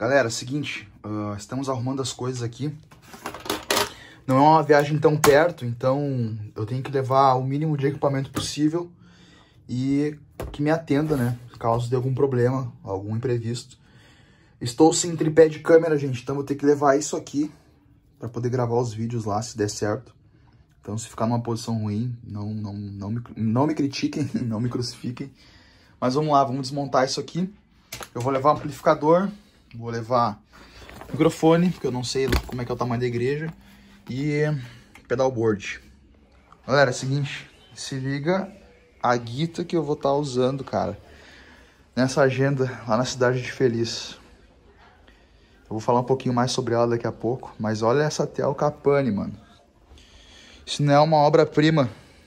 Galera, seguinte, estamos arrumando as coisas aqui. Não é uma viagem tão perto, então eu tenho que levar o mínimo de equipamento possível e que me atenda, né? Caso dê algum problema, algum imprevisto. Estou sem tripé de câmera, gente, então vou ter que levar isso aqui para poder gravar os vídeos lá, se der certo. Então, se ficar numa posição ruim, não me critiquem, não me crucifiquem. Mas vamos lá, vamos desmontar isso aqui. Eu vou levar amplificador, vou levar microfone, porque eu não sei como é que é o tamanho da igreja, e pedalboard. Galera, é o seguinte, se liga a guita que eu vou estar usando, cara, nessa agenda lá na cidade de Feliz. Eu vou falar um pouquinho mais sobre ela daqui a pouco, mas olha essa Tel Capani, mano. Isso não é uma obra-prima.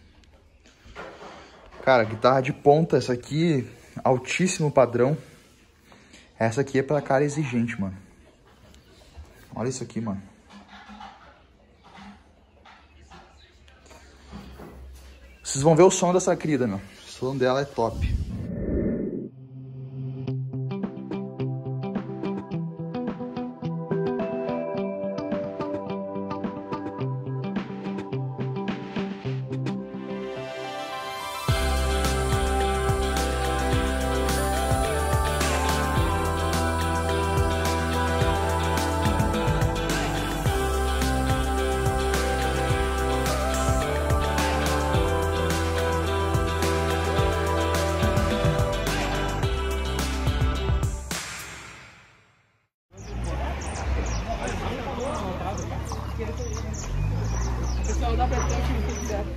Cara, guitarra de ponta, essa aqui, altíssimo padrão. Essa aqui é pra cara exigente, mano. Olha isso aqui, mano. Vocês vão ver o som dessa querida, meu. O som dela é top. Pessoal, dá pra ter direto.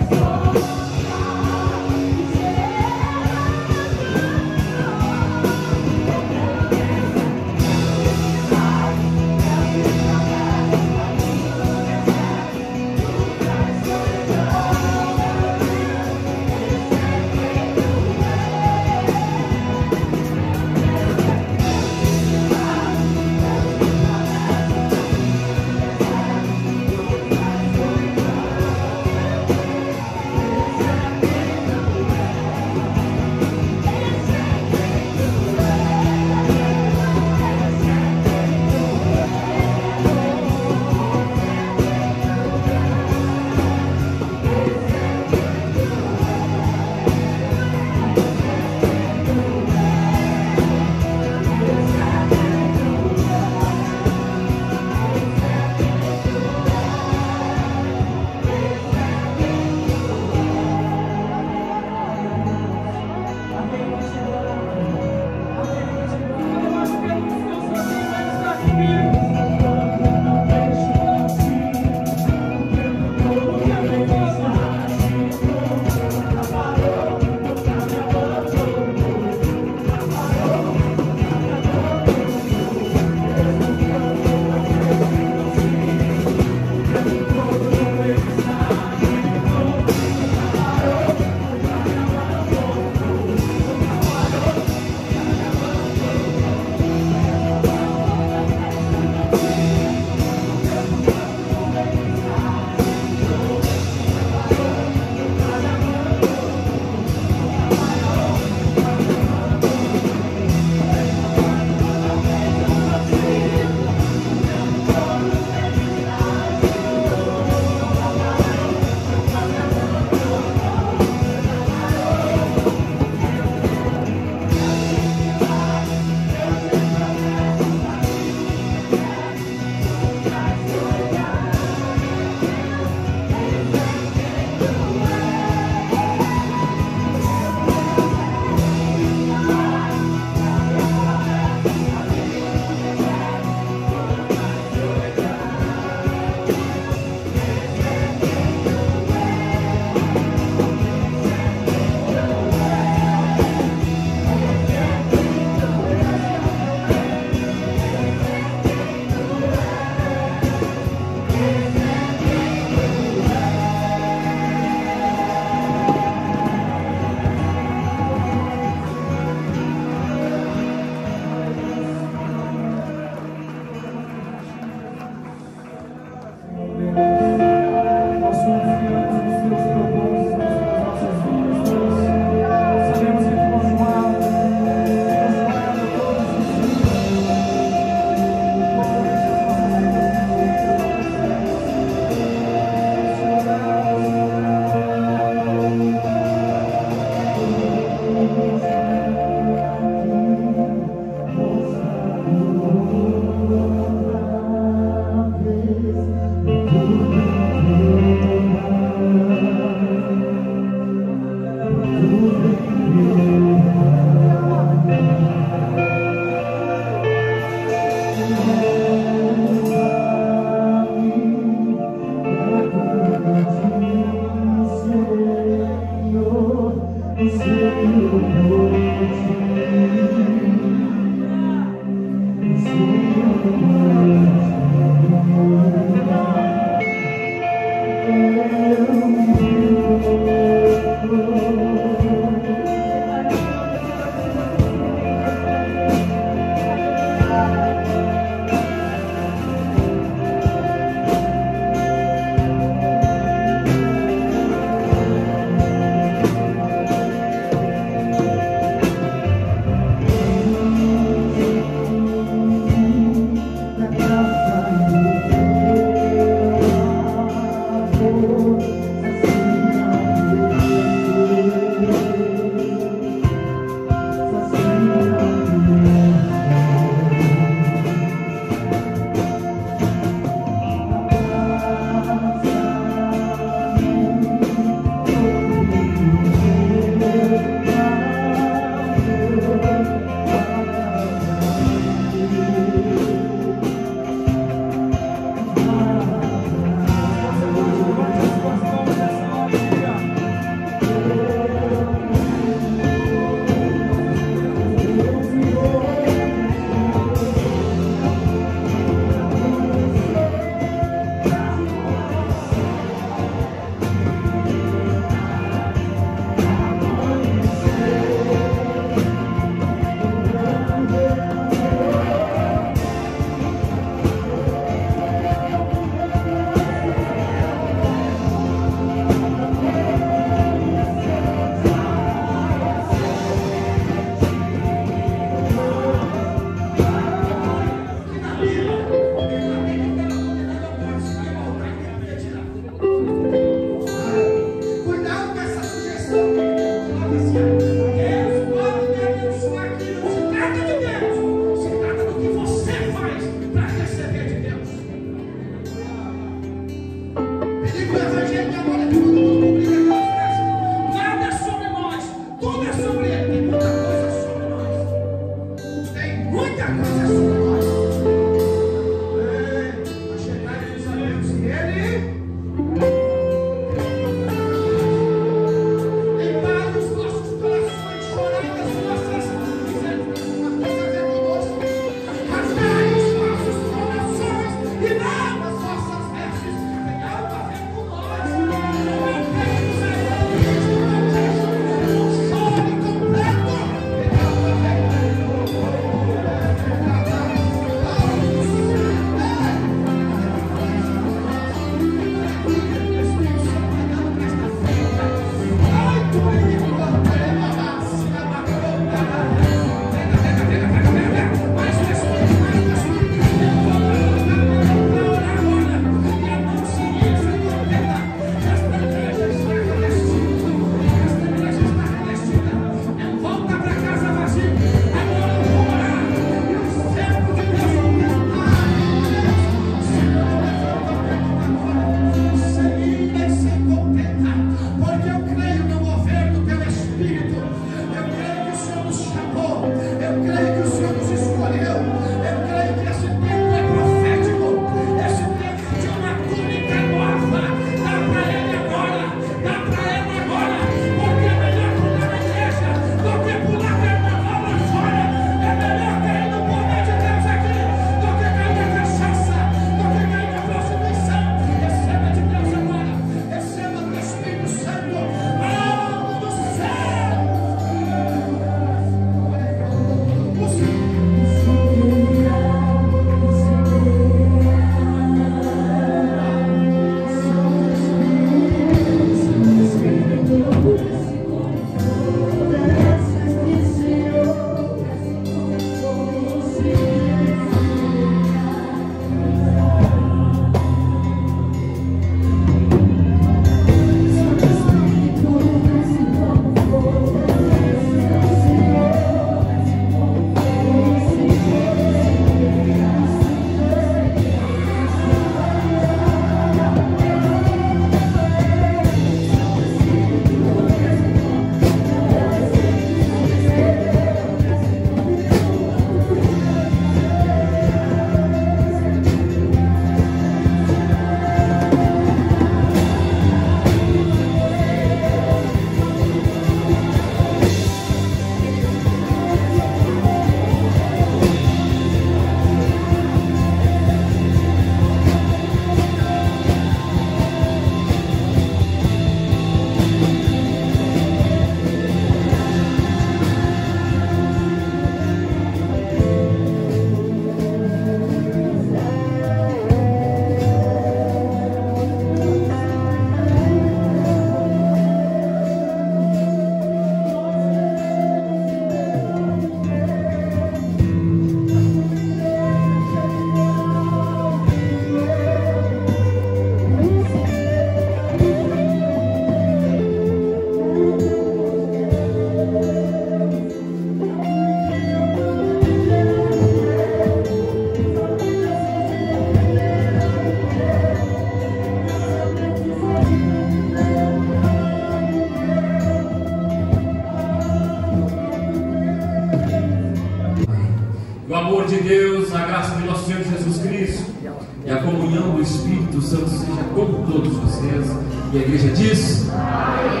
amor de Deus, a graça de nosso Senhor Jesus Cristo e a comunhão do Espírito Santo seja com todos vocês. E a igreja diz: amém.